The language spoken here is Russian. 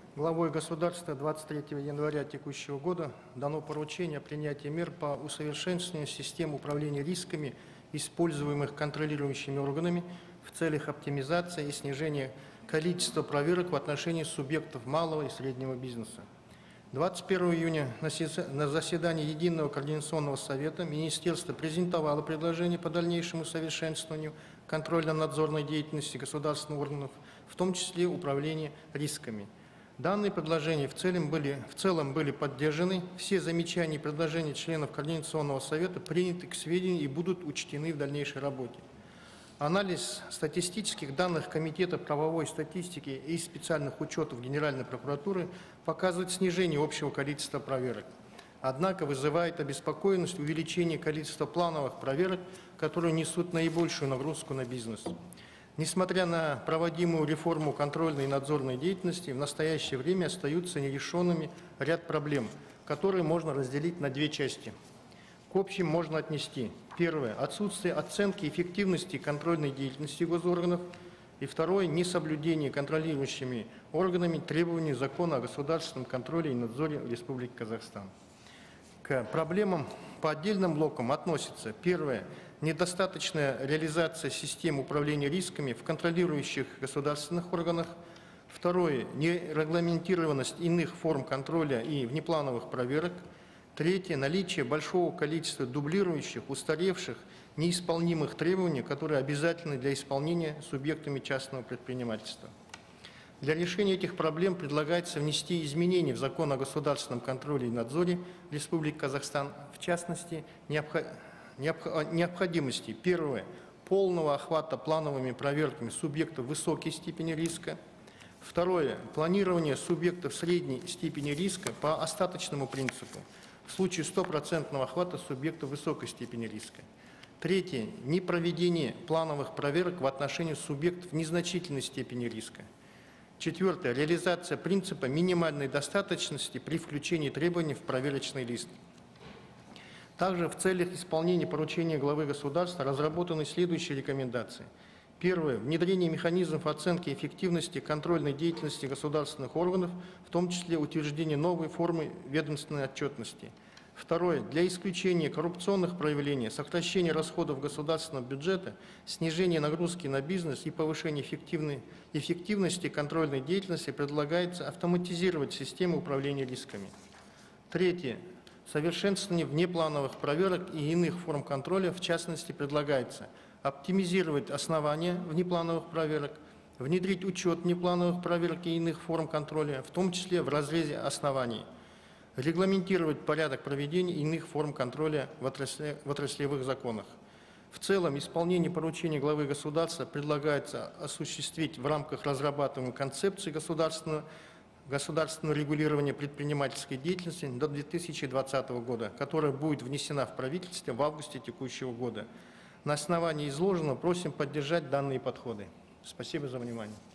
Главой государства 23 января текущего года дано поручение о принятии мер по усовершенствованию системы управления рисками, используемых контролирующими органами в целях оптимизации и снижения количества проверок в отношении субъектов малого и среднего бизнеса. 21 июня на заседании Единого координационного совета Министерство презентовало предложение по дальнейшему совершенствованию контрольно-надзорной деятельности государственных органов, в том числе управления рисками. Данные предложения в целом были поддержаны, все замечания и предложения членов Координационного совета приняты к сведению и будут учтены в дальнейшей работе. Анализ статистических данных Комитета правовой статистики и специальных учетов Генеральной прокуратуры показывает снижение общего количества проверок. Однако вызывает обеспокоенность увеличение количества плановых проверок, которые несут наибольшую нагрузку на бизнес. Несмотря на проводимую реформу контрольной и надзорной деятельности, в настоящее время остаются нерешенными ряд проблем, которые можно разделить на две части. К общим можно отнести: первое – отсутствие оценки эффективности контрольной деятельности госорганов, и второе – несоблюдение контролирующими органами требований Закона о государственном контроле и надзоре Республики Казахстан. К проблемам по отдельным блокам относятся: первое – недостаточная реализация системы управления рисками в контролирующих государственных органах; второе – нерегламентированность иных форм контроля и внеплановых проверок; третье – наличие большого количества дублирующих, устаревших, неисполнимых требований, которые обязательны для исполнения субъектами частного предпринимательства. Для решения этих проблем предлагается внести изменения в Закон о государственном контроле и надзоре Республики Казахстан, в частности, необходимости: первое – полного охвата плановыми проверками субъектов высокой степени риска; второе – планирование субъектов средней степени риска по остаточному принципу в случае стопроцентного охвата субъектов высокой степени риска; третье – непроведение плановых проверок в отношении субъектов незначительной степени риска; четвертое – реализация принципа минимальной достаточности при включении требований в проверочный лист. Также в целях исполнения поручения главы государства разработаны следующие рекомендации. Первое – внедрение механизмов оценки эффективности контрольной деятельности государственных органов, в том числе утверждение новой формы ведомственной отчетности. Второе – для исключения коррупционных проявлений, сокращения расходов государственного бюджета, снижения нагрузки на бизнес и повышения эффективности контрольной деятельности предлагается автоматизировать систему управления рисками. Третье – совершенствование внеплановых проверок и иных форм контроля, в частности, предлагается оптимизировать основания внеплановых проверок, внедрить учет внеплановых проверок и иных форм контроля, в том числе в разрезе оснований, регламентировать порядок проведения иных форм контроля в отраслевых законах. В целом, исполнение поручений главы государства предлагается осуществить в рамках разрабатываемой концепции государственного регулирования предпринимательской деятельности до 2020 года, которая будет внесена в правительство в августе текущего года. На основании изложенного просим поддержать данные подходы. Спасибо за внимание.